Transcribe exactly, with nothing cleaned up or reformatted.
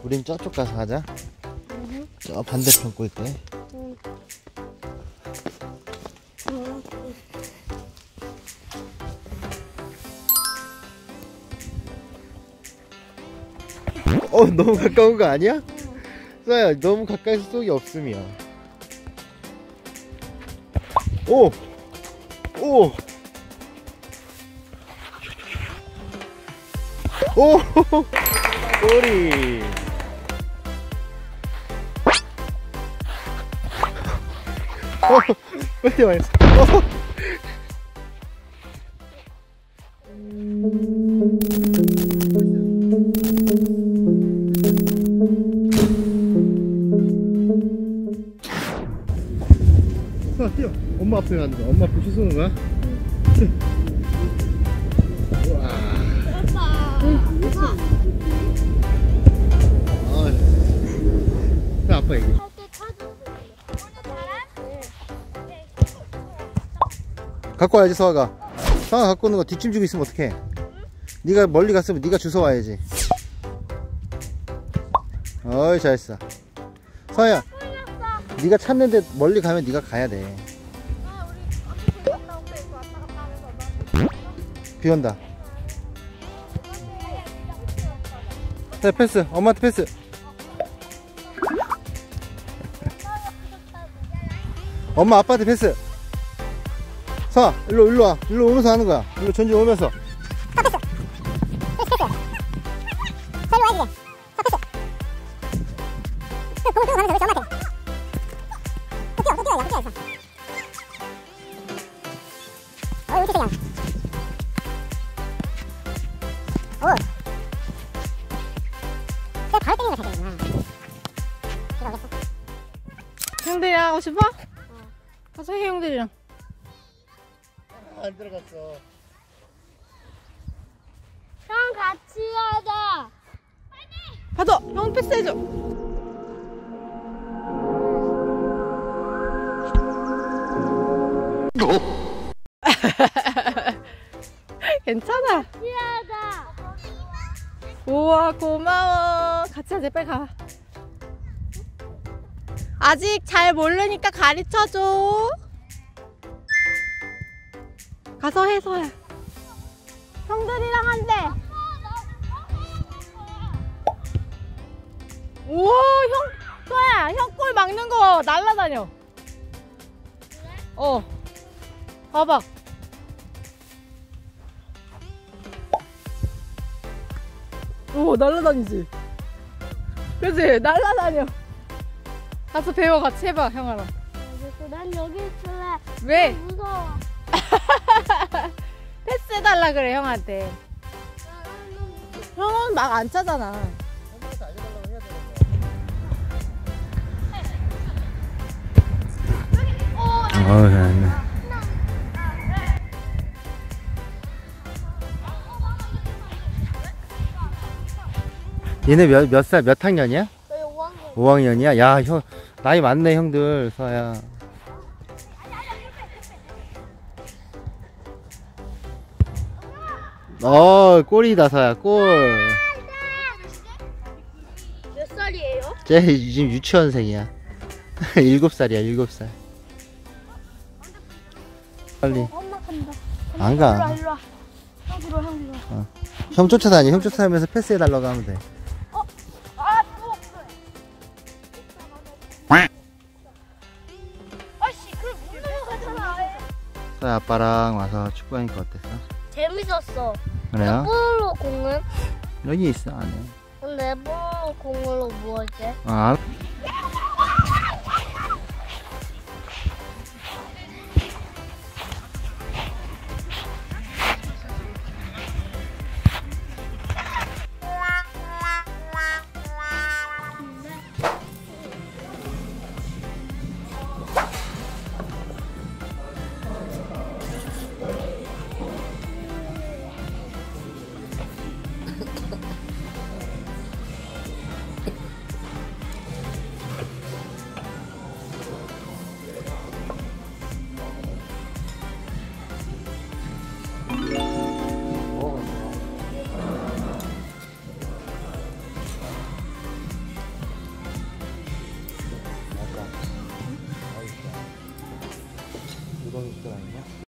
우린 저쪽 가서 하자. 응. 저 반대편 꼴대. 응. 어, 너무 가까운 거 아니야? 서야, 너무 가까이서 쏘기 없음이야. 오! 오! 오! 꼬리! 어! 빨리 와요. 어! 서 뛰어. 엄마 앞에 가는 거야. 엄마 앞에 쏘는 거야? 응. 우와. 아, 아빠 얘기. 갖고 와야지. 서아가 서아가 갖고 오는 거 뒷짐 주고 있으면 어떡해. 네가 멀리 갔으면 네가 주워 와야지. 어이, 잘했어. 서아야, 네가 찾는데 멀리 가면 네가 가야 돼. 비 온다. 자, 패스. 엄마한테 패스. 엄마 아빠한테 패스. 서, 일로 일로 와. 일로 오면서 하는 거야. 일로 전진 오면서. 형들이랑 하고 싶어? 어. 가서 해, 형들이랑. 안 들어갔어. 형 같이 가자. 받아. 형 패스해줘. 괜찮아. 같이 하자. 우와, 고마워. 같이 하자. 빨리 가. 아직 잘 모르니까 가르쳐줘. 가서 해, 서야. 형들이랑 한대. 우와, 형, 서야, 형 골 막는 거 날라다녀. 어. 봐봐. 오, 날라다니지? 그치? 날라다녀. 가서 배워. 같이 해봐, 형아랑. 난 여기 있을래. 왜? 무서워. 패스해달라 그래, 형한테. 형은 막 안 차잖아. 어우, 잘했네. 얘네 몇, 몇 살, 몇 학년이야? 오 학년이야? 야, 형, 나이 많네, 형들, 서야. 어, 골이다, 서야, 골. 몇 살이에요? 쟤 지금 유치원생이야. 일곱 살이야, 일곱 살. 빨리. 엄마 간다. 안 가. 일로 와. 형 들어, 형 들어. 어. 형 쫓아다니, 형 쫓아다니면서 패스해달라고 하면 돼. 어? 아, 또 없어. 아씨, 그럼 못 넘어가잖아. 서야 아빠랑 와서 축구하니까 어땠어? 재밌었어. 그래요? 볼로 공은? 여기 있어, 안에. 근데 볼로 공으로 뭐지? 아, 엉덩이 끈 아닌가?